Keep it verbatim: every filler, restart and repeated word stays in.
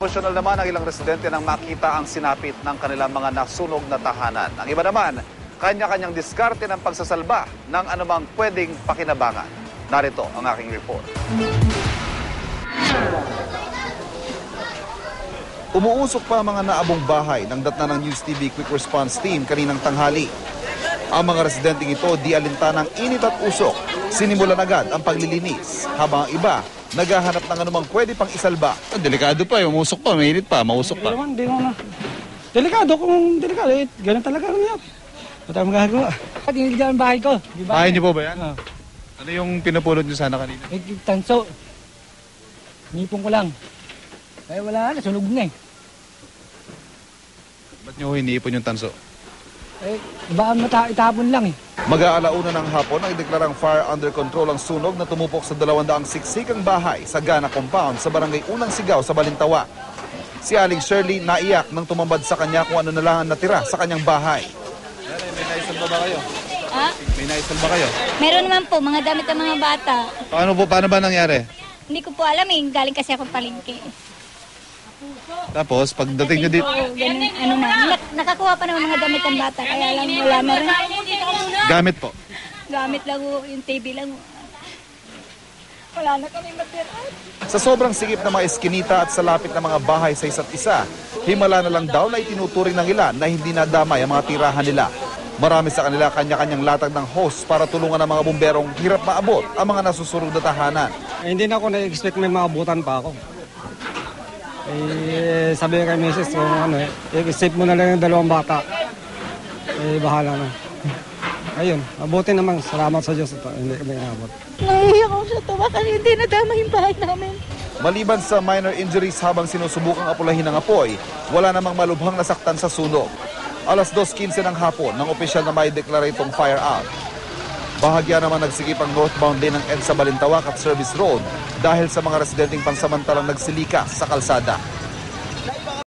Emosyonal naman ang ilang residente nang makita ang sinapit ng kanilang mga nasunog na tahanan. Ang iba naman, kanya-kanyang diskarte ng pagsasalba ng anumang pwedeng pakinabangan. Narito ang aking report. Umuusok pa ang mga naabong bahay ng datna ng News T V Quick Response Team kaninang tanghali. Ang mga residenteng ito di alintanang init at usok. Sinimulan agad ang paglilinis, habang ang iba naghahanap ng anumang pwede pang isalba. Delikado pa, eh. Umusok pa, mainit pa, mausok pa. Hindi naman, hindi naman. Delikado kung delikado, eh, ganun talaga rin yan. Wala tayong magagawa. Hindi dyan ang bahay ko. Bahay niyo po ba yan? Oo. Ano yung pinupulot niyo sana kanina? Eh, tanso. Nipong ko lang. Eh, wala na, sunog na eh. Ba't niyo hiniipon yung tanso? Eh, baka mata itapon lang eh. Mag-aalauna ng hapon ang ideklarang fire under control ang sunog na tumupok sa dalawandaang siksikang bahay sa Gana Compound sa barangay Unang Sigaw sa Balintawa. Si Aling Shirley naiyak nang tumambad sa kanya kung ano na lang ang natira sa kanyang bahay. May naisalba ba kayo? Ha? May naisalba kayo? Meron naman po, mga damit ng mga bata. Paano po, paano ba nangyari? Hindi ko po alam eh, galing kasi ako palengke. Tapos, pagdating niyo dito, Oo, ganun, ano man. Nak- nakakuha pa naman mga damit ng bata, kaya lang wala na rin. gamit po. Gamit lang po, yung T V lang. Wala na kami matira. Sa sobrang sigip ng mga eskinita at sa lapit ng mga bahay sa isa't isa, himala na lang daw na itinuturing ng ilan na hindi nadamay ang mga tirahan nila. Marami sa kanila kanya-kanyang latag ng hose para tulungan ang mga bumberong hirap maabot ang mga nasusunog na tahanan. Eh, hindi na ako na-expect may maabutan pa ako. Eh, sabi kay misis kung ano eh, i-save mo na lang yung dalawang bata. Eh, bahala na. Ayun, mabuti naman. Salamat sa Diyos ito. Hindi kami inabot. Nahihiyak ako sa tawa kasi hindi nadama yung bahay namin. Maliban sa minor injuries habang sinusubukang apulahin ng apoy, wala namang malubhang nasaktan sa sunog. alas dos quince ng hapon nang opisyal na may deklara itong fire out. Bahagya naman nagsigip ang northbound lane ng EDSA Balintawak at Service Road dahil sa mga residenteng pansamantalang nagsilikas sa kalsada.